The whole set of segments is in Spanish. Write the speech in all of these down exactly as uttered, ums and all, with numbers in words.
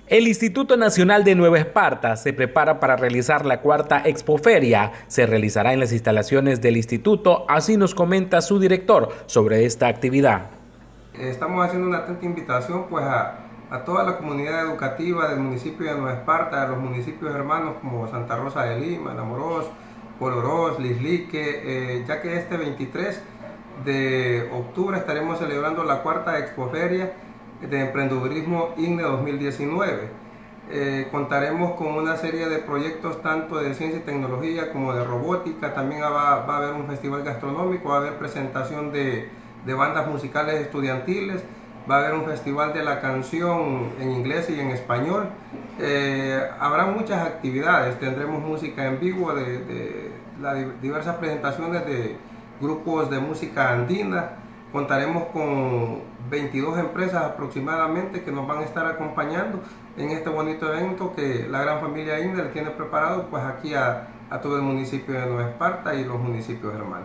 El Instituto Nacional de Nueva Esparta se prepara para realizar la cuarta Expoferia. Se realizará en las instalaciones del instituto, así nos comenta su director sobre esta actividad. Estamos haciendo una atenta invitación pues a, a toda la comunidad educativa del municipio de Nueva Esparta, de los municipios hermanos como Santa Rosa de Lima, Namorós, Polorós, Lislique, eh, ya que este veintitrés de octubre estaremos celebrando la cuarta Expoferia de Emprendedurismo I N E dos mil diecinueve. Eh, contaremos con una serie de proyectos tanto de ciencia y tecnología como de robótica. También va, va a haber un festival gastronómico, va a haber presentación de, de bandas musicales estudiantiles, va a haber un festival de la canción en inglés y en español. Eh, habrá muchas actividades, tendremos música en vivo de, de las diversas presentaciones de grupos de música andina. Contaremos con veintidós empresas aproximadamente que nos van a estar acompañando en este bonito evento que la gran familia I N E le tiene preparado pues aquí a, a todo el municipio de Nueva Esparta y los municipios hermanos.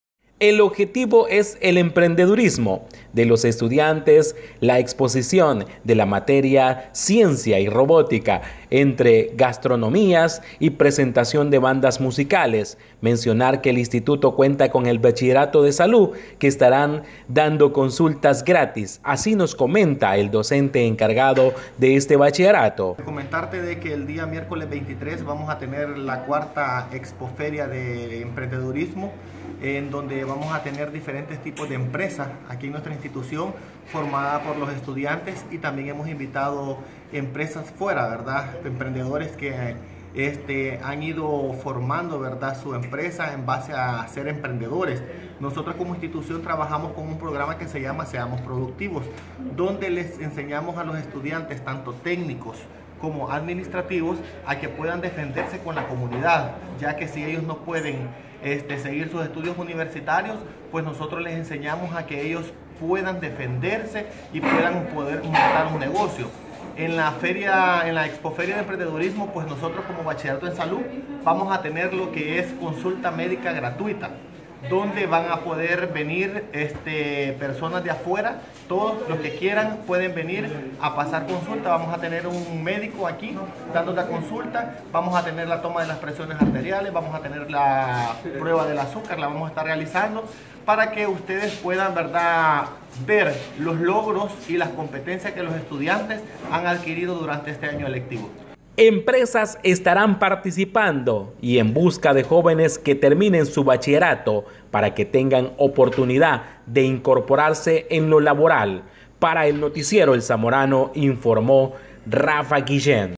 El objetivo es el emprendedurismo de los estudiantes, la exposición de la materia ciencia y robótica entre gastronomías y presentación de bandas musicales. Mencionar que el instituto cuenta con el bachillerato de salud que estarán dando consultas gratis. Así nos comenta el docente encargado de este bachillerato. Comentarte de que el día miércoles veintitrés vamos a tener la cuarta Expoferia de Emprendedurismo, en donde vamos a tener diferentes tipos de empresas aquí en nuestra institución formada por los estudiantes, y también hemos invitado empresas fuera, ¿verdad? Emprendedores que este, han ido formando, ¿verdad?, su empresa en base a ser emprendedores. Nosotros como institución trabajamos con un programa que se llama Seamos Productivos, donde les enseñamos a los estudiantes, tanto técnicos como administrativos, a que puedan defenderse con la comunidad, ya que si ellos no pueden este, seguir sus estudios universitarios, pues nosotros les enseñamos a que ellos puedan defenderse y puedan poder montar un negocio. En la feria, en la Expoferia de Emprendedurismo, pues nosotros como Bachillerato en Salud vamos a tener lo que es consulta médica gratuita, donde van a poder venir este, personas de afuera. Todos los que quieran pueden venir a pasar consulta. Vamos a tener un médico aquí dando la consulta, vamos a tener la toma de las presiones arteriales, vamos a tener la prueba del azúcar, la vamos a estar realizando para que ustedes puedan, ¿verdad?, ver los logros y las competencias que los estudiantes han adquirido durante este año lectivo. Empresas estarán participando y en busca de jóvenes que terminen su bachillerato para que tengan oportunidad de incorporarse en lo laboral. Para el noticiero El Zamorano informó Rafa Guillén.